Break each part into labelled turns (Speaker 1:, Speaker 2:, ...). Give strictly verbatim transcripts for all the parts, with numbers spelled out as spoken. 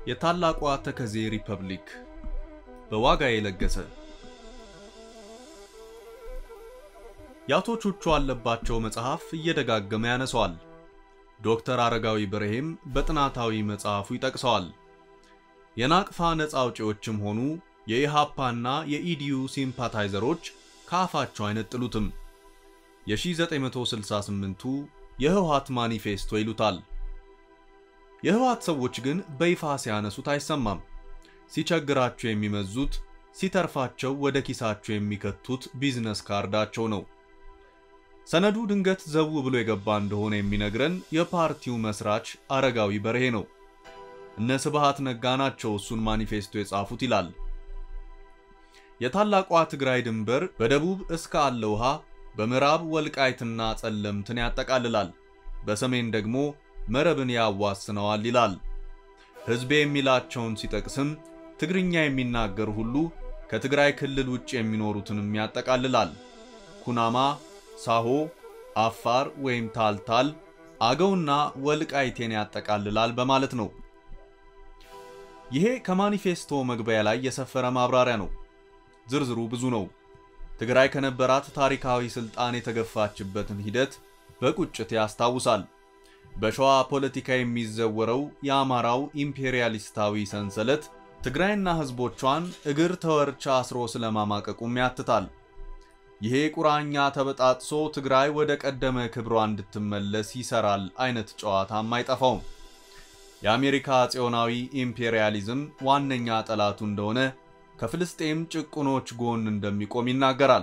Speaker 1: የታላቋ ተከዜ ሪፐብሊክ በዋጋ የለገሰ ያቶቹቹ አለባቸው መጽሐፍ እየደጋገመ ያነሳዋል። ዶክተር አረጋዊ ብርሄም በጥናታዊ መጽሐፉ ይጠቅሰዋል። የናቅፋ ነፃ አውጪዎችም ሆኑ የኢሃፓና የኢዲዩ ሲምፓታይዘሮች ካፋቸው አይነጥሉትም። የ1968ቱ የህወሓት ማኒፌስቶ ይሉታል። የህወሓት ሰዎች ግን በይፋ ሲያነሱት አይሰማም። ሲቸግራቸው የሚመዙት ሲተርፋቸው ወደ ኪሳቸው የሚከቱት ቢዝነስ ካርዳቸው ነው። ሰነዱ ድንገት ዘው ብሎ የገባ እንደሆነ የሚነግረን የፓርቲው መስራች አረጋዊ በርሄ ነው። እነ ስብሃት ነጋ ናቸው እሱን ማኒፌስቶ የጻፉት ይላል። የታላቋ ትግራይ ድንበር በደቡብ እስከ አለውሃ በምዕራብ ወልቃይትና ጸለምትን ያጠቃልላል፣ በሰሜን ደግሞ መረብን ያዋስነዋል ይላል። ህዝብ የሚላቸውን ሲጠቅስም ትግርኛ የሚናገር ሁሉ ከትግራይ ክልል ውጭ የሚኖሩትንም ያጠቃልላል። ኩናማ፣ ሳሆ፣ አፋር ወይም ታልታል፣ አገውና ወልቃይቴን ያጠቃልላል በማለት ነው። ይሄ ከማኒፌስቶ መግቢያ ላይ የሰፈረ ማብራሪያ ነው። ዝርዝሩ ብዙ ነው። ትግራይ ከነበራት ታሪካዊ ስልጣን የተገፋችበትን ሂደት በቁጭት ያስታውሳል። በሸዋ ፖለቲካ የሚዘወረው የአማራው ኢምፔሪያሊስታዊ ሰንሰለት ትግራይና ህዝቦቿን እግር ተወርቻ አስሮ ስለማማቀቁም ያትታል። ይሄ ቁራኛ ተበጣጥሶ ትግራይ ወደ ቀደመ ክብሯ እንድትመለስ ይሰራል አይነት ጨዋታም አይጠፋውም። የአሜሪካ ጽዮናዊ ኢምፔሪያሊዝም ዋነኛ ጠላቱ እንደሆነ ከፍልስጤም ጭቁኖች ጎን እንደሚቆም ይናገራል።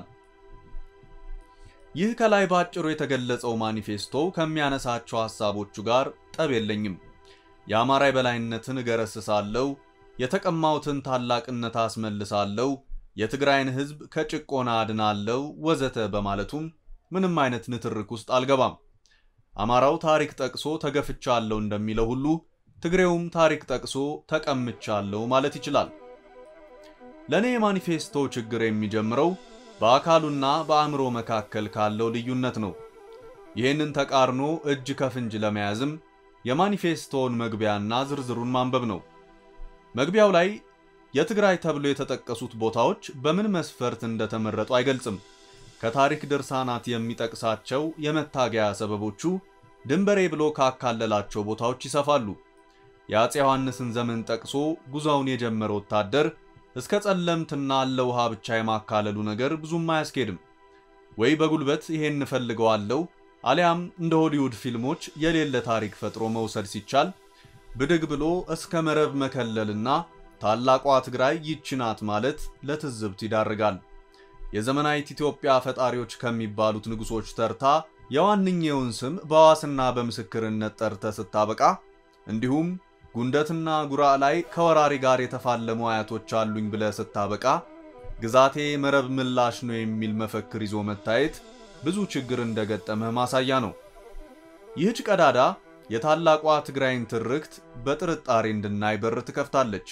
Speaker 1: ይህ ከላይ ባጭሩ የተገለጸው ማኒፌስቶ ከሚያነሳቸው ሐሳቦቹ ጋር ጠብ የለኝም። የአማራ የበላይነትን እገረስሳለሁ፣ የተቀማውትን ታላቅነት አስመልሳለሁ፣ የትግራይን ህዝብ ከጭቆና አድናለሁ ወዘተ በማለቱም ምንም አይነት ንትርክ ውስጥ አልገባም። አማራው ታሪክ ጠቅሶ ተገፍቻለሁ እንደሚለው ሁሉ ትግሬውም ታሪክ ጠቅሶ ተቀምቻለሁ ማለት ይችላል። ለኔ ማኒፌስቶ ችግር የሚጀምረው በአካሉና በአእምሮ መካከል ካለው ልዩነት ነው። ይህንን ተቃርኖ እጅ ከፍንጅ ለመያዝም የማኒፌስቶውን መግቢያና ዝርዝሩን ማንበብ ነው። መግቢያው ላይ የትግራይ ተብሎ የተጠቀሱት ቦታዎች በምን መስፈርት እንደተመረጡ አይገልጽም። ከታሪክ ድርሳናት የሚጠቅሳቸው የመታገያ ሰበቦቹ ድንበሬ ብሎ ካካለላቸው ቦታዎች ይሰፋሉ። የአፄ ዮሐንስን ዘመን ጠቅሶ ጉዞውን የጀመረ ወታደር እስከ ጸለምትና አለውሃ ብቻ የማካለሉ ነገር ብዙም አያስኬድም። ወይ በጉልበት ይሄን ፈልገዋለሁ አሊያም እንደ ሆሊውድ ፊልሞች የሌለ ታሪክ ፈጥሮ መውሰድ ሲቻል ብድግ ብሎ እስከ መረብ መከለልና ታላቋ ትግራይ ይችናት ማለት ለትዝብት ይዳርጋል። የዘመናዊት ኢትዮጵያ ፈጣሪዎች ከሚባሉት ንጉሶች ተርታ የዋንኛውን ስም በዋስና በምስክርነት ጠርተ ስታበቃ እንዲሁም ጉንደትና ጉራ ላይ ከወራሪ ጋር የተፋለሙ አያቶች አሉኝ ብለ ስታበቃ ግዛቴ መረብ ምላሽ ነው የሚል መፈክር ይዞ መታየት ብዙ ችግር እንደገጠመ ማሳያ ነው። ይህች ቀዳዳ የታላቋ ትግራይን ትርክት በጥርጣሬ እንድናይ በር ትከፍታለች።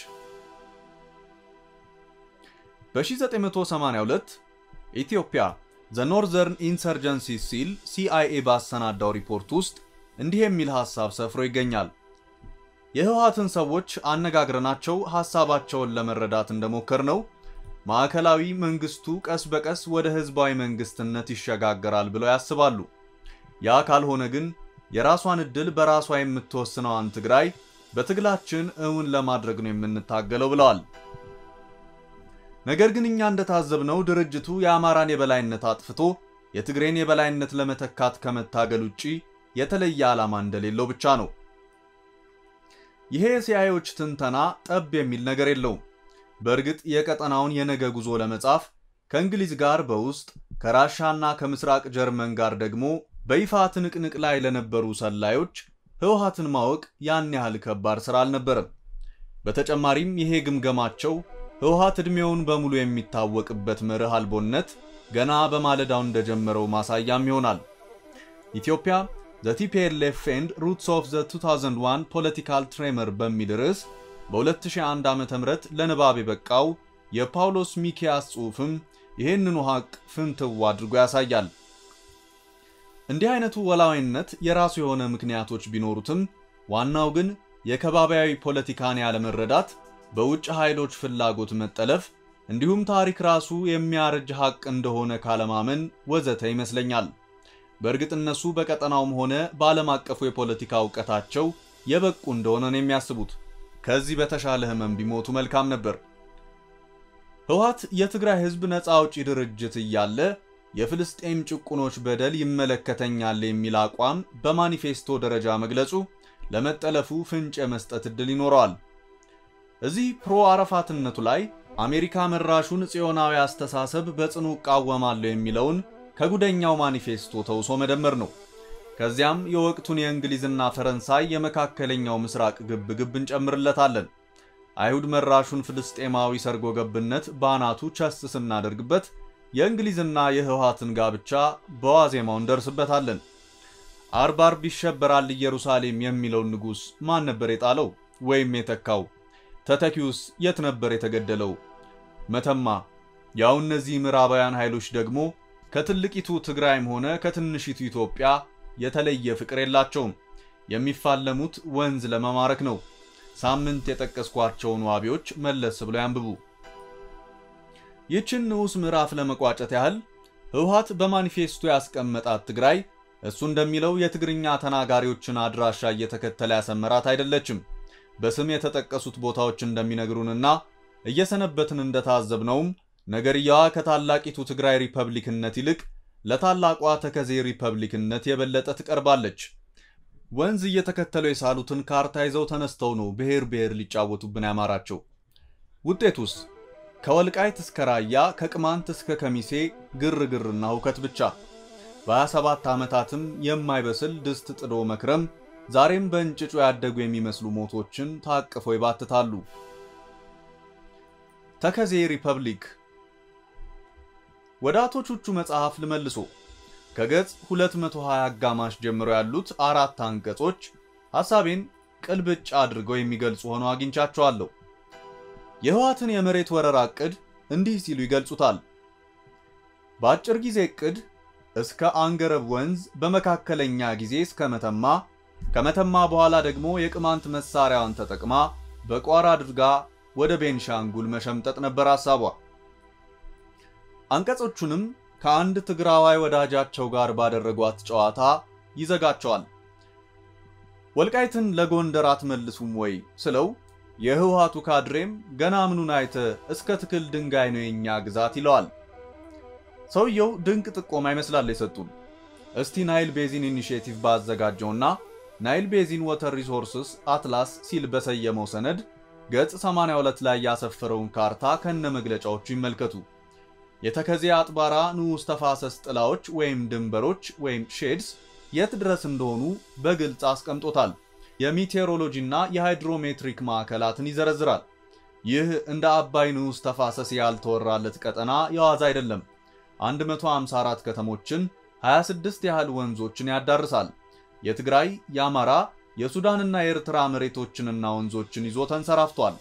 Speaker 1: በ1982 ኢትዮጵያ ዘ ኖርዘርን ኢንሰርጀንሲ ሲል ሲአይኤ ባሰናዳው ሪፖርት ውስጥ እንዲህ የሚል ሐሳብ ሰፍሮ ይገኛል። የህወሓትን ሰዎች አነጋግረናቸው ሐሳባቸውን ለመረዳት እንደሞከር ነው ማዕከላዊ መንግስቱ ቀስ በቀስ ወደ ህዝባዊ መንግስትነት ይሸጋገራል ብለው ያስባሉ። ያ ካልሆነ ግን የራሷን እድል በራሷ የምትወስነዋን ትግራይ በትግላችን እውን ለማድረግ ነው የምንታገለው ብለዋል። ነገር ግን እኛ እንደታዘብነው ድርጅቱ የአማራን የበላይነት አጥፍቶ የትግሬን የበላይነት ለመተካት ከመታገል ውጪ የተለየ ዓላማ እንደሌለው ብቻ ነው። ይሄ ሲአይኤዎች ትንተና ጠብ የሚል ነገር የለውም። በእርግጥ የቀጠናውን የነገ ጉዞ ለመጻፍ ከእንግሊዝ ጋር በውስጥ ከራሻና ከምስራቅ ጀርመን ጋር ደግሞ በይፋ ትንቅንቅ ላይ ለነበሩ ሰላዮች ህወሓትን ማወቅ ያን ያህል ከባድ ስራ አልነበረም። በተጨማሪም ይሄ ግምገማቸው ህወሓት እድሜውን በሙሉ የሚታወቅበት መርህ አልቦነት ገና በማለዳው እንደጀመረው ማሳያም ይሆናል። ኢትዮጵያ The T P L F and Roots of the two thousand one Political Tremor በሚል ርዕስ በ2001 ዓመተ ምህረት ለንባብ የበቃው የፓውሎስ ሚኪያስ ጽሑፍም ይሄንኑ ሀቅ ፍንትው አድርጎ ያሳያል። እንዲህ አይነቱ ወላዋይነት የራሱ የሆነ ምክንያቶች ቢኖሩትም ዋናው ግን የከባቢያዊ ፖለቲካን ያለ መረዳት በውጭ ኃይሎች ፍላጎት መጠለፍ እንዲሁም ታሪክ ራሱ የሚያረጅ ሐቅ እንደሆነ ካለማመን ወዘተ ይመስለኛል። በእርግጥ እነሱ በቀጠናውም ሆነ በዓለም አቀፉ የፖለቲካ ዕውቀታቸው የበቁ እንደሆነ ነው የሚያስቡት። ከዚህ በተሻለ ህመም ቢሞቱ መልካም ነበር። ህወሓት የትግራይ ህዝብ ነፃ አውጪ ድርጅት እያለ የፍልስጤም ጭቁኖች በደል ይመለከተኛል የሚል አቋም በማኒፌስቶ ደረጃ መግለጹ ለመጠለፉ ፍንጭ መስጠት እድል ይኖረዋል። እዚህ ፕሮ አረፋትነቱ ላይ አሜሪካ መራሹን ጽዮናዊ አስተሳሰብ በጽኑ ቃወማለሁ የሚለውን ከጉደኛው ማኒፌስቶ ተውሶ መደመር ነው። ከዚያም የወቅቱን የእንግሊዝና ፈረንሳይ የመካከለኛው ምስራቅ ግብግብ እንጨምርለታለን። አይሁድ መራሹን ፍልስጤማዊ ሰርጎ ገብነት ባናቱ ቸስ ስናደርግበት የእንግሊዝና የህወሓትን ጋብቻ በዋዜማው እንደርስበታለን። አርብ አርብ ይሸበራል ኢየሩሳሌም የሚለው ንጉስ ማን ነበር የጣለው ወይም የተካው? ተተኪውስ የት ነበር የተገደለው? መተማ። ያው እነዚህ ምዕራባውያን ኃይሎች ደግሞ ከትልቂቱ ትግራይም ሆነ ከትንሽቱ ኢትዮጵያ የተለየ ፍቅር የላቸውም። የሚፋለሙት ወንዝ ለመማረክ ነው። ሳምንት የጠቀስኳቸውን ዋቢዎች መለስ ብለው ያንብቡ። ይህችን ንዑስ ምዕራፍ ለመቋጨት ያህል ህወሓት በማኒፌስቶ ያስቀመጣት ትግራይ እሱ እንደሚለው የትግርኛ ተናጋሪዎችን አድራሻ እየተከተለ ያሰመራት አይደለችም። በስም የተጠቀሱት ቦታዎች እንደሚነግሩንና እየሰነበትን እንደታዘብነውም ነገርያዋ ከታላቂቱ ትግራይ ሪፐብሊክነት ይልቅ ለታላቋ ተከዜ ሪፐብሊክነት የበለጠ ትቀርባለች። ወንዝ እየተከተሉ የሳሉትን ካርታ ይዘው ተነስተው ነው ብሔር ብሔር ሊጫወቱብን ያማራቸው። ውጤቱስ ከወልቃይት እስከ ራያ ከቅማንት እስከ ከሚሴ ግርግርና ሁከት ብቻ። በ27 ዓመታትም የማይበስል ድስት ጥዶ መክረም ዛሬም በእንጭጩ ያደጉ የሚመስሉ ሞቶችን ታቅፈው ይባትታሉ። ተከዜ ሪፐብሊክ ወዳቶቹቹ መጽሐፍ ልመልሶ ከገጽ ሁለት መቶ ሃያ አጋማሽ ጀምሮ ያሉት አራት አንቀጾች ሐሳቤን ቅልብጭ አድርገው የሚገልጹ ሆነው አግኝቻቸዋለሁ። የህወሓትን የመሬት ወረራ ዕቅድ እንዲህ ሲሉ ይገልጹታል። በአጭር ጊዜ ዕቅድ እስከ አንገረብ ወንዝ፣ በመካከለኛ ጊዜ እስከ መተማ፣ ከመተማ በኋላ ደግሞ የቅማንት መሳሪያዋን ተጠቅማ በቋራ አድርጋ ወደ ቤንሻንጉል መሸምጠጥ ነበር ሐሳቧ። አንቀጾቹንም ከአንድ ትግራዋይ ወዳጃቸው ጋር ባደረጓት ጨዋታ ይዘጋቸዋል። ወልቃይትን ለጎንደር አትመልሱም ወይ ስለው የህወሓቱ ካድሬም ገና ምኑን አይተ እስከ ትክል ድንጋይ ነው የኛ ግዛት ይለዋል። ሰውየው ድንቅ ጥቆማ ይመስላል የሰጡን። እስቲ ናይል ቤዚን ኢኒሺዬቲቭ ባዘጋጀውና ናይል ቤዚን ዋተር ሪሶርስስ አትላስ ሲል በሰየመው ሰነድ ገጽ ሰማንያ ሁለት ላይ ያሰፈረውን ካርታ ከነ መግለጫዎቹ ይመልከቱ። የተከዜ አጥባራ ንዑስ ተፋሰስ ጥላዎች ወይም ድንበሮች ወይም ሼድስ የት ድረስ እንደሆኑ በግልጽ አስቀምጦታል። የሚቴሮሎጂና የሃይድሮሜትሪክ ማዕከላትን ይዘረዝራል። ይህ እንደ አባይ ንዑስ ተፋሰስ ያልተወራለት ቀጠና የዋዛ አይደለም። አንድ መቶ ሃምሳ አራት ከተሞችን፣ ሃያ ስድስት ያህል ወንዞችን ያዳርሳል። የትግራይ፣ የአማራ፣ የሱዳንና የኤርትራ መሬቶችንና ወንዞችን ይዞ ተንሰራፍቷል።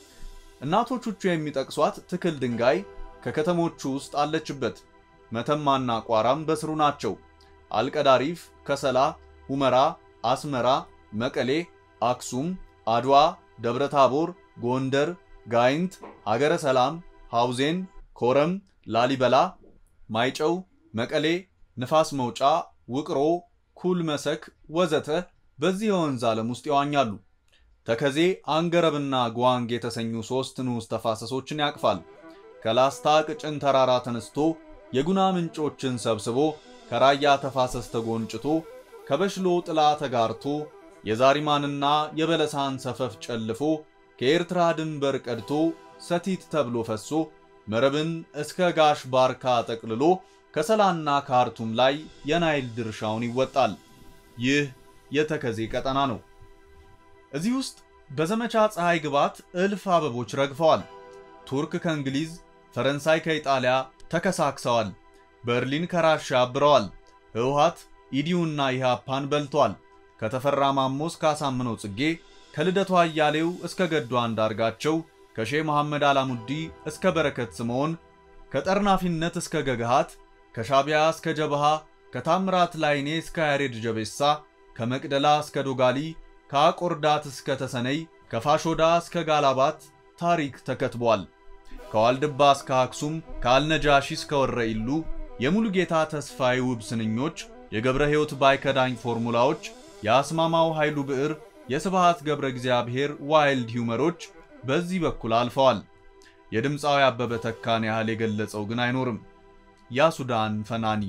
Speaker 1: እናቶቹቹ የሚጠቅሷት ትክል ድንጋይ ከከተሞቹ ውስጥ አለችበት። መተማና ቋራም በስሩ ናቸው። አልቀዳሪፍ፣ ከሰላ፣ ሁመራ፣ አስመራ፣ መቀሌ፣ አክሱም፣ አድዋ፣ ደብረታቦር፣ ጎንደር፣ ጋይንት፣ ሀገረ ሰላም፣ ሐውዜን፣ ኮረም፣ ላሊበላ፣ ማይጨው፣ መቀሌ፣ ንፋስ መውጫ፣ ውቅሮ፣ ኩል መሰክ ወዘተ በዚህ የወንዝ ዓለም ውስጥ ይዋኛሉ። ተከዜ፣ አንገረብና ጓንግ የተሰኙ ሶስት ንዑስ ተፋሰሶችን ያቅፋል። ከላስታ ቅጭን ተራራ ተነስቶ የጉና ምንጮችን ሰብስቦ ከራያ ተፋሰስ ተጎንጭቶ ከበሽሎ ጥላ ተጋርቶ የዛሪማንና የበለሳን ሰፈፍ ጨልፎ ከኤርትራ ድንበር ቀድቶ ሰቲት ተብሎ ፈሶ መረብን እስከ ጋሽ ባርካ ጠቅልሎ ከሰላና ካርቱም ላይ የናይል ድርሻውን ይወጣል። ይህ የተከዜ ቀጠና ነው። እዚህ ውስጥ በዘመቻ ፀሐይ ግባት እልፍ አበቦች ረግፈዋል። ቱርክ ከእንግሊዝ፣ ፈረንሳይ ከኢጣሊያ ተከሳክሰዋል። በርሊን ከራሻ አብረዋል። ህወሓት ኢዲዩና ኢሃፓን በልቷል። ከተፈራ ማሞ እስከ አሳምነው ጽጌ፣ ከልደቱ አያሌው እስከ ገዱ አንዳርጋቸው፣ ከሼህ መሐመድ አላሙዲ እስከ በረከት ስምዖን፣ ከጠርናፊነት እስከ ገግሃት፣ ከሻቢያ እስከ ጀበሃ፣ ከታምራት ላይኔ እስከ ያሬድ ጀቤሳ፣ ከመቅደላ እስከ ዶጋሊ፣ ከአቆርዳት እስከ ተሰነይ ከፋሾዳ እስከ ጋላባት ታሪክ ተከትቧል። ከዋልድባ እስከ አክሱም ከአልነጃሺ እስከ ወረኢሉ የሙሉጌታ ተስፋዬ ውብ ስንኞች የገብረ ሕይወት ባይከዳኝ ፎርሙላዎች የአስማማው ኃይሉ ብዕር የስብሃት ገብረ እግዚአብሔር ዋይልድ ሂውመሮች በዚህ በኩል አልፈዋል። የድምጻዊ አበበ ተካን ያህል የገለጸው ግን አይኖርም። ያ ሱዳን ፈናኒ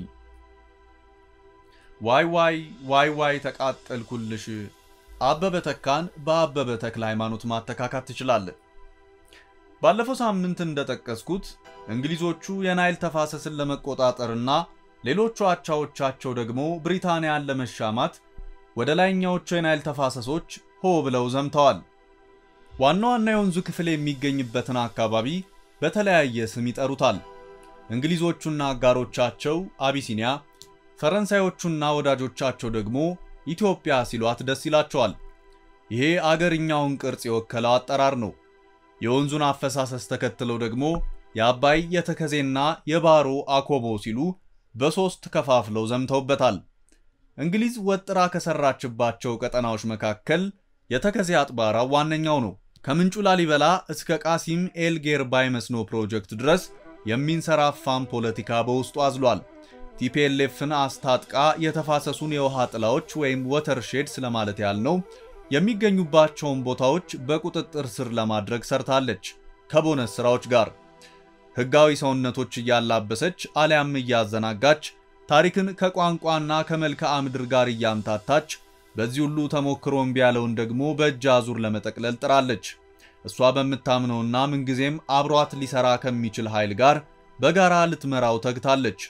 Speaker 1: ዋይ ዋይ ዋይ ዋይ ተቃጠልኩልሽ አበበ ተካን በአበበ ተክለ ሃይማኖት ማተካካት ትችላለህ። ባለፈው ሳምንት እንደተጠቀስኩት እንግሊዞቹ የናይል ተፋሰስን ለመቆጣጠርና ሌሎቹ አቻዎቻቸው ደግሞ ብሪታንያን ለመሻማት ወደ ላይኛዎቹ የናይል ተፋሰሶች ሆ ብለው ዘምተዋል። ዋናው ዋና የወንዙ ክፍል የሚገኝበትን አካባቢ በተለያየ ስም ይጠሩታል። እንግሊዞቹና አጋሮቻቸው አቢሲኒያ፣ ፈረንሳዮቹና ወዳጆቻቸው ደግሞ ኢትዮጵያ ሲሏት ደስ ይላቸዋል። ይሄ አገርኛውን ቅርጽ የወከለው አጠራር ነው። የወንዙን አፈሳሰስ ተከትለው ደግሞ የአባይ የተከዜና የባሮ አኮቦ ሲሉ በሶስት ከፋፍለው ዘምተውበታል። እንግሊዝ ወጥራ ከሰራችባቸው ቀጠናዎች መካከል የተከዜ አጥባራ ዋነኛው ነው። ከምንጩ ላሊበላ እስከ ቃሲም ኤልጌር ባይመስኖ ፕሮጀክት ድረስ የሚንሰራፋም ፖለቲካ በውስጡ አዝሏል። ቲፒኤልኤፍን አስታጥቃ የተፋሰሱን የውሃ ጥላዎች ወይም ወተርሼድስ ለማለት ያልነው የሚገኙባቸውን ቦታዎች በቁጥጥር ስር ለማድረግ ሰርታለች። ከቦነስ ስራዎች ጋር ህጋዊ ሰውነቶች እያላበሰች አሊያም እያዘናጋች ታሪክን ከቋንቋና ከመልክዓ ምድር ጋር እያምታታች በዚህ ሁሉ ተሞክሮም ቢያለውን ደግሞ በእጅ አዙር ለመጠቅለል ጥራለች። እሷ በመታምነውና ምንጊዜም አብሯት ሊሰራ ከሚችል ኃይል ጋር በጋራ ልትመራው ተግታለች።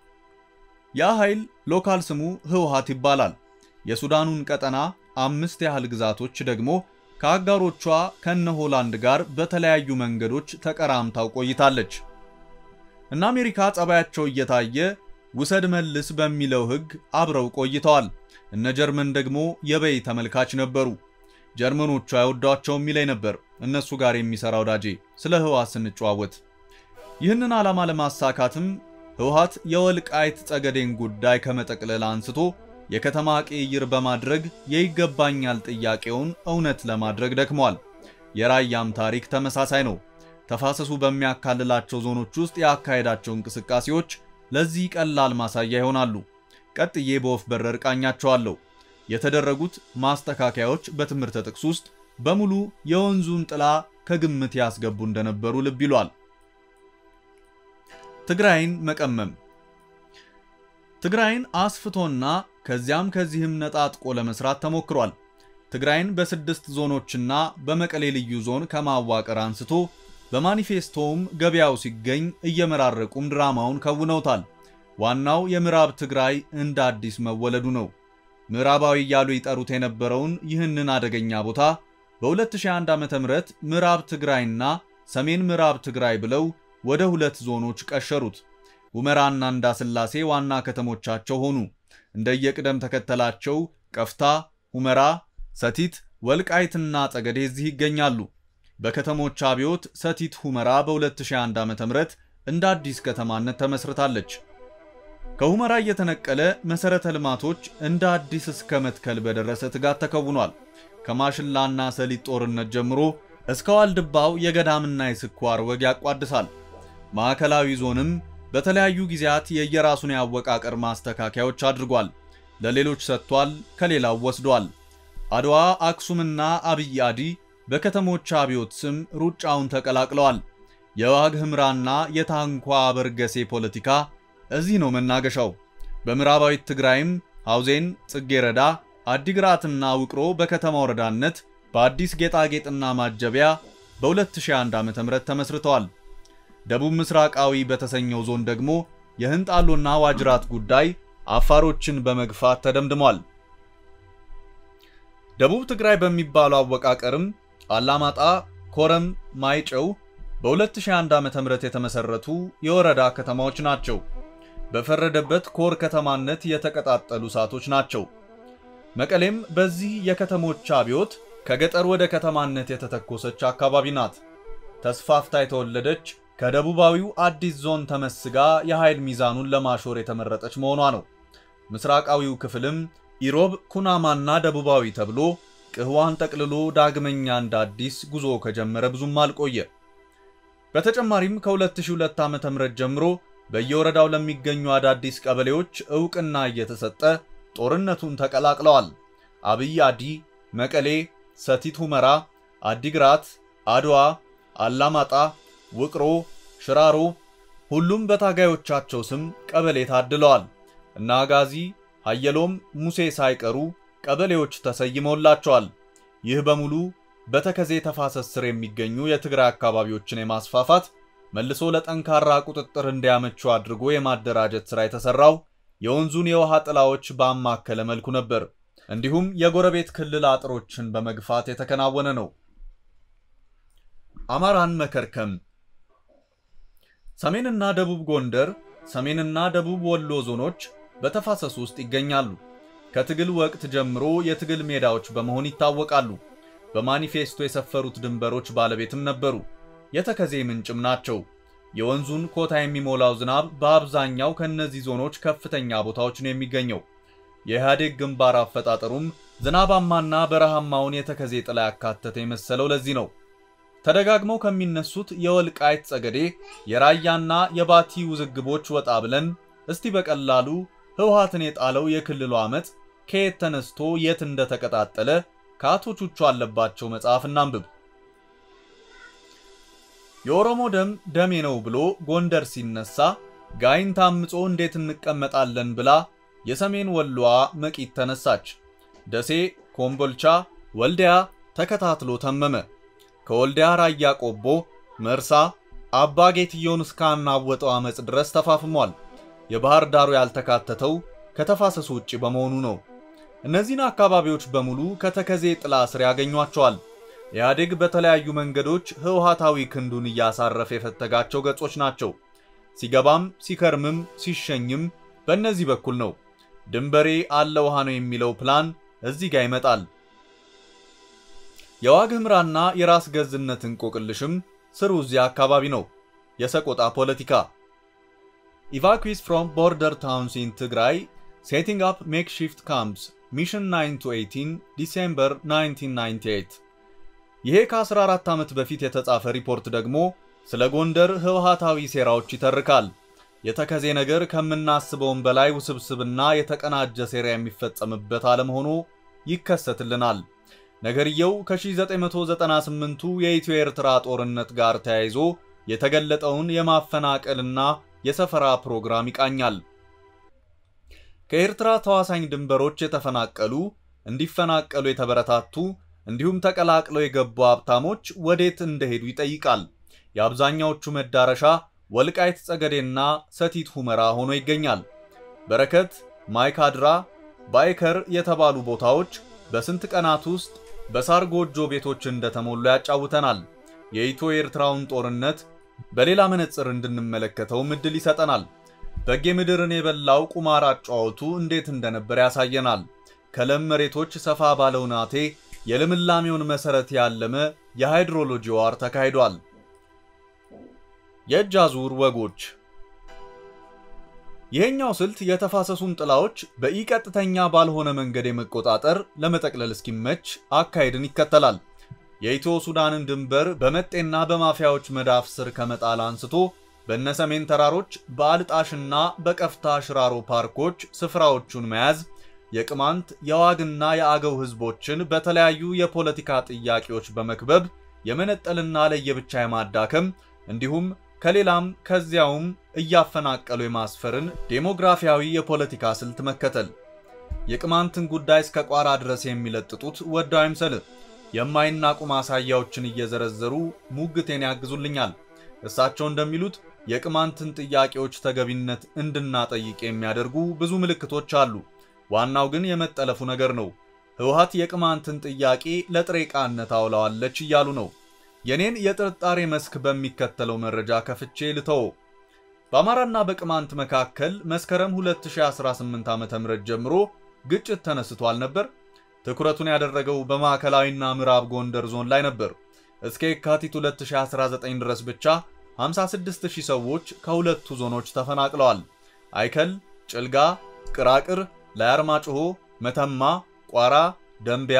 Speaker 1: ያ ኃይል ሎካል ስሙ ህውሃት ይባላል። የሱዳኑን ቀጠና አምስት ያህል ግዛቶች ደግሞ ከአጋሮቿ ከነ ሆላንድ ጋር በተለያዩ መንገዶች ተቀራምታው ቆይታለች። እና አሜሪካ ጸባያቸው እየታየ ውሰድ መልስ በሚለው ህግ አብረው ቆይተዋል። እነ ጀርመን ደግሞ የበይ ተመልካች ነበሩ። ጀርመኖቹ አይወዷቸውም ይለኝ ነበር እነሱ ጋር የሚሰራ ወዳጄ ስለ ህውሃት ስንጨዋወት። ይህንን ዓላማ ለማሳካትም ህውሃት የወልቃይት ጸገዴን ጉዳይ ከመጠቅለል አንስቶ የከተማ ቅይር በማድረግ የይገባኛል ጥያቄውን እውነት ለማድረግ ደክሟል። የራያም ታሪክ ተመሳሳይ ነው። ተፋሰሱ በሚያካልላቸው ዞኖች ውስጥ ያካሄዳቸው እንቅስቃሴዎች ለዚህ ቀላል ማሳያ ይሆናሉ። ቀጥዬ በወፍ በረር ቃኛቸዋለሁ። የተደረጉት ማስተካከያዎች በትምህርተ ጥቅስ ውስጥ በሙሉ የወንዙን ጥላ ከግምት ያስገቡ እንደነበሩ ልብ ይሏል። ትግራይን መቀመም ትግራይን አስፍቶና ከዚያም ከዚህም ነጣጥቆ ለመስራት ተሞክሯል። ትግራይን በስድስት ዞኖችና በመቀሌ ልዩ ዞን ከማዋቀር አንስቶ በማኒፌስቶውም ገበያው ሲገኝ እየመራረቁም ድራማውን ከውነውታል። ዋናው የምዕራብ ትግራይ እንደ አዲስ መወለዱ ነው። ምዕራባዊ ያሉ ይጠሩት የነበረውን ይህንን አደገኛ ቦታ በ2001 ዓመተ ምህረት ምዕራብ ትግራይና ሰሜን ምዕራብ ትግራይ ብለው ወደ ሁለት ዞኖች ቀሸሩት። ሁመራና እንዳስላሴ ዋና ከተሞቻቸው ሆኑ። እንደየቅደም ተከተላቸው ቀፍታ፣ ሁመራ፣ ሰቲት፣ ወልቃይትና ጸገዴ እዚህ ይገኛሉ። በከተሞች አብዮት ሰቲት ሁመራ በ2001 ዓመተ ምህረት እንደ አዲስ ከተማነት ተመስርታለች። ከሁመራ እየተነቀለ መሰረተ ልማቶች እንደ አዲስ እስከ መትከል በደረሰ ትጋት ተከውኗል። ከማሽላና ሰሊጥ ጦርነት ጀምሮ እስከ ዋልድባው የገዳምና የስኳር ወግ ያቋድሳል። ማዕከላዊ ዞንም በተለያዩ ጊዜያት የየራሱን ያወቃቀር ማስተካከያዎች አድርጓል። ለሌሎች ሰጥቷል፣ ከሌላው ወስዷል። አድዋ፣ አክሱምና አብይ አዲ በከተሞች አብዮት ስም ሩጫውን ተቀላቅለዋል። የዋግ ህምራና የታንኳ በርገሴ ፖለቲካ እዚህ ነው መናገሻው። በምዕራባዊ ትግራይም ሐውዜን፣ ጽጌረዳ፣ አዲግራትና ውቅሮ በከተማ ወረዳነት በአዲስ ጌጣጌጥና ማጀቢያ በ2001 ዓመተ ምህረት ተመስርተዋል። ደቡብ ምስራቃዊ በተሰኘው ዞን ደግሞ የህንጣሎና ዋጅራት ጉዳይ አፋሮችን በመግፋት ተደምድሟል። ደቡብ ትግራይ በሚባለው አወቃቀርም አላማጣ፣ ኮረም፣ ማይጨው በ2001 ዓመተ ምህረት የተመሰረቱ የወረዳ ከተማዎች ናቸው። በፈረደበት ኮር ከተማነት የተቀጣጠሉ ሳቶች ናቸው። መቀሌም በዚህ የከተሞች አብዮት ከገጠር ወደ ከተማነት የተተኮሰች አካባቢ ናት። ተስፋፍታ የተወለደች ከደቡባዊው አዲስ ዞን ተመስጋ የኃይል ሚዛኑን ለማሾር የተመረጠች መሆኗ ነው። ምስራቃዊው ክፍልም ኢሮብ፣ ኩናማና ደቡባዊ ተብሎ ቅህዋን ጠቅልሎ ዳግመኛ እንደ አዲስ ጉዞ ከጀመረ ብዙም አልቆየ። በተጨማሪም ከ2002 ዓመተ ምህረት ጀምሮ በየወረዳው ለሚገኙ አዳዲስ ቀበሌዎች ዕውቅና እየተሰጠ ጦርነቱን ተቀላቅለዋል። አብይ አዲ፣ መቀሌ፣ ሰቲት ሁመራ፣ አዲግራት፣ አድዋ፣ አላማጣ፣ ውቅሮ፣ ሽራሮ ሁሉም በታጋዮቻቸው ስም ቀበሌ ታድለዋል። እና ጋዚ፣ ሀየሎም፣ ሙሴ ሳይቀሩ ቀበሌዎች ተሰይመውላቸዋል። ይህ በሙሉ በተከዜ ተፋሰስ ስር የሚገኙ የትግራይ አካባቢዎችን የማስፋፋት መልሶ ለጠንካራ ቁጥጥር እንዲያመቹ አድርጎ የማደራጀት ሥራ የተሰራው የወንዙን የውሃ ጥላዎች ባማከለ መልኩ ነበር። እንዲሁም የጎረቤት ክልል አጥሮችን በመግፋት የተከናወነ ነው። አማራን መከርከም ሰሜንና ደቡብ ጎንደር፣ ሰሜንና ደቡብ ወሎ ዞኖች በተፋሰሱ ውስጥ ይገኛሉ። ከትግል ወቅት ጀምሮ የትግል ሜዳዎች በመሆን ይታወቃሉ። በማኒፌስቶ የሰፈሩት ድንበሮች ባለቤትም ነበሩ። የተከዜ ምንጭም ናቸው። የወንዙን ኮታ የሚሞላው ዝናብ በአብዛኛው ከነዚህ ዞኖች ከፍተኛ ቦታዎች ነው የሚገኘው። የኢህአዴግ ግንባር አፈጣጠሩም ዝናባማና በረሃማውን የተከዜ ጥላ ያካተተ የመሰለው ለዚህ ነው። ተደጋግመው ከሚነሱት የወልቃይት ጸገዴ፣ የራያና የባቲ ውዝግቦች ወጣ ብለን እስቲ በቀላሉ ህወሓትን የጣለው የክልሉ አመት ከየት ተነስቶ የት እንደተቀጣጠለ ከአቶ ቹቹ አለባቸው መጽሐፍ እናንብብ። የኦሮሞ ደም ደሜ ነው ብሎ ጎንደር ሲነሳ ጋይን ታምጾ እንዴት እንቀመጣለን ብላ የሰሜን ወሎዋ መቂት ተነሳች። ደሴ፣ ኮምቦልቻ፣ ወልዲያ ተከታትሎ ተመመ። ከወልዲያ ራያ ቆቦ፣ መርሳ፣ አባ ጌትዮን እስካናወጠው አመጽ ድረስ ተፋፍሟል። የባህር ዳሩ ያልተካተተው ከተፋሰሱ ውጪ በመሆኑ ነው። እነዚህን አካባቢዎች በሙሉ ከተከዜ ጥላ ስር ያገኟቸዋል። ኢህአዴግ በተለያዩ መንገዶች ህወሓታዊ ክንዱን እያሳረፈ የፈተጋቸው ገጾች ናቸው። ሲገባም ሲከርምም ሲሸኝም በእነዚህ በኩል ነው። ድንበሬ አለ ውሃ ነው የሚለው ፕላን እዚህ ጋር ይመጣል። የዋግ ኽምራና የራስ ገዝነትን ቆቅልሽም ስሩ እዚህ አካባቢ ነው። የሰቆጣ ፖለቲካ Evacuees from border towns in Tigray, setting up makeshift camps, Mission nine to eighteen, December nineteen ninety-eight. ይሄ ከ14 ዓመት በፊት የተጻፈ ሪፖርት ደግሞ ስለ ጎንደር ህወሓታዊ ሴራዎች ይተርካል። የተከዜ ነገር ከምናስበውም በላይ ውስብስብና የተቀናጀ ሴራ የሚፈጸምበት ዓለም ሆኖ ይከሰትልናል። ነገርየው ከ1998ቱ የኢትዮ ኤርትራ ጦርነት ጋር ተያይዞ የተገለጠውን የማፈናቀልና የሰፈራ ፕሮግራም ይቃኛል። ከኤርትራ ተዋሳኝ ድንበሮች የተፈናቀሉ እንዲፈናቀሉ የተበረታቱ እንዲሁም ተቀላቅለው የገቡ ሀብታሞች ወዴት እንደሄዱ ይጠይቃል። የአብዛኛዎቹ መዳረሻ ወልቃይት ጸገዴና ሰቲት ሁመራ ሆኖ ይገኛል። በረከት፣ ማይካድራ፣ ባይከር የተባሉ ቦታዎች በስንት ቀናት ውስጥ በሳር ጎጆ ቤቶች እንደተሞሉ ያጫውተናል። የኢትዮ ኤርትራውን ጦርነት በሌላ መነጽር እንድንመለከተው ምድል ይሰጠናል። በጌ ምድርን የበላው ቁማር አጫወቱ እንዴት እንደነበር ያሳየናል። ከለም መሬቶች ሰፋ ባለው ናቴ የልምላሜውን መሰረት ያለመ የሃይድሮሎጂ ዋር ተካሂዷል። የእጅ አዙር ወጎች ይሄኛው ስልት የተፋሰሱን ጥላዎች በኢቀጥተኛ ባልሆነ መንገድ የመቆጣጠር ለመጠቅለል እስኪመች አካሄድን ይከተላል። የኢትዮ ሱዳንን ድንበር በመጤና በማፊያዎች መዳፍ ስር ከመጣል አንስቶ በነሰሜን ተራሮች በአልጣሽና በቀፍታ ሽራሮ ፓርኮች ስፍራዎቹን መያዝ የቅማንት የዋግና የአገው ህዝቦችን በተለያዩ የፖለቲካ ጥያቄዎች በመክበብ የመነጠልና ለየብቻ የማዳከም እንዲሁም ከሌላም ከዚያውም እያፈናቀሉ የማስፈርን ዴሞግራፊያዊ የፖለቲካ ስልት መከተል የቅማንትን ጉዳይ እስከ ቋራ ድረስ የሚለጥጡት ወዳው አይምሰል የማይናቁ ማሳያዎችን እየዘረዘሩ ሙግቴን ያግዙልኛል። እሳቸው እንደሚሉት የቅማንትን ጥያቄዎች ተገቢነት እንድናጠይቅ የሚያደርጉ ብዙ ምልክቶች አሉ። ዋናው ግን የመጠለፉ ነገር ነው። ህወሓት የቅማንትን ጥያቄ ለጥሬ ዕቃነት አውለዋለች እያሉ ነው። የኔን የጥርጣሬ መስክ በሚከተለው መረጃ ከፍቼ ልተው። በአማራና በቅማንት መካከል መስከረም ሁለት ሺህ አስራ ስምንት ዓመተ ምህረት ጀምሮ ግጭት ተነስቷል ነበር። ትኩረቱን ያደረገው በማዕከላዊና ምዕራብ ጎንደር ዞን ላይ ነበር። እስከ የካቲት ሁለት ሺህ አስራ ዘጠኝ ድረስ ብቻ ሃምሳ ስድስት ሺህ ሰዎች ከሁለቱ ዞኖች ተፈናቅለዋል። አይከል፣ ጭልጋ፣ ቅራቅር፣ ለአርማጭሆ፣ መተማ፣ ቋራ፣ ደንቢያ፣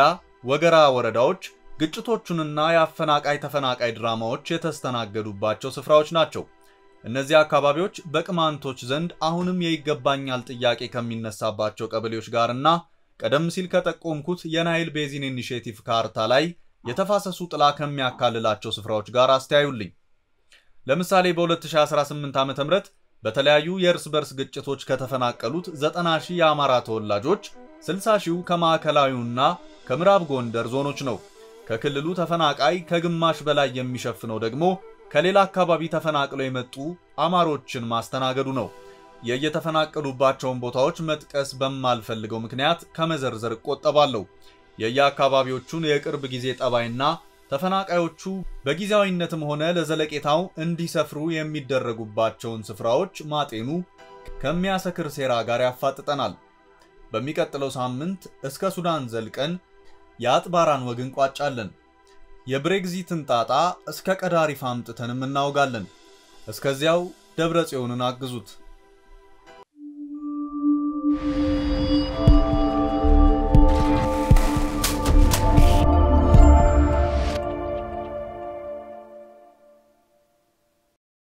Speaker 1: ወገራ ወረዳዎች ግጭቶቹንና ያፈናቃይ ተፈናቃይ ድራማዎች የተስተናገዱባቸው ስፍራዎች ናቸው። እነዚህ አካባቢዎች በቅማንቶች ዘንድ አሁንም የይገባኛል ጥያቄ ከሚነሳባቸው ቀበሌዎች ጋርና ቀደም ሲል ከጠቆምኩት የናይል ቤዚን ኢኒሼቲቭ ካርታ ላይ የተፋሰሱ ጥላ ከሚያካልላቸው ስፍራዎች ጋር አስተያዩልኝ። ለምሳሌ በ2018 ዓመተ ምህረት በተለያዩ የእርስ በርስ ግጭቶች ከተፈናቀሉት ዘጠና ሺህ የአማራ ተወላጆች ስልሳ ሺህ ከማዕከላዊውና ከምዕራብ ጎንደር ዞኖች ነው። ከክልሉ ተፈናቃይ ከግማሽ በላይ የሚሸፍነው ደግሞ ከሌላ አካባቢ ተፈናቅለው የመጡ አማሮችን ማስተናገዱ ነው። የየተፈናቀሉባቸውን ቦታዎች መጥቀስ በማልፈልገው ምክንያት ከመዘርዘር ቆጠባለሁ። የየአካባቢዎቹን የቅርብ ጊዜ ጠባይና ተፈናቃዮቹ በጊዜያዊነትም ሆነ ለዘለቄታው እንዲሰፍሩ የሚደረጉባቸውን ስፍራዎች ማጤኑ ከሚያሰክር ሴራ ጋር ያፋጥጠናል። በሚቀጥለው ሳምንት እስከ ሱዳን ዘልቀን የአጥባራን ወግ እንቋጫለን። የብሬግዚትን ጣጣ እስከ ቀዳሪፍ አምጥተንም እናውጋለን። እስከዚያው ደብረ ጽዮንን አግዙት።